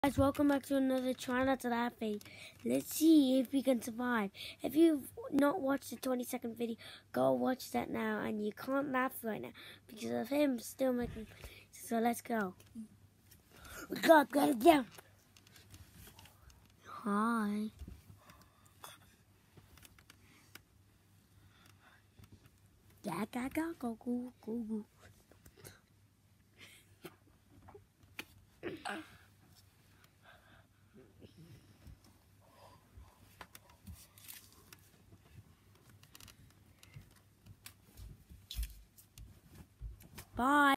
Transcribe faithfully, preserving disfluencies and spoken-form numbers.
Guys, welcome back to another Try Not to Laugh video. Let's see if we can survive. If you've not watched the twenty second video, go watch that now. And you can't laugh right now because of him still making. So let's go. Go, gotta jump. Hi. Yeah, go, go, go, go, go, go. Bye.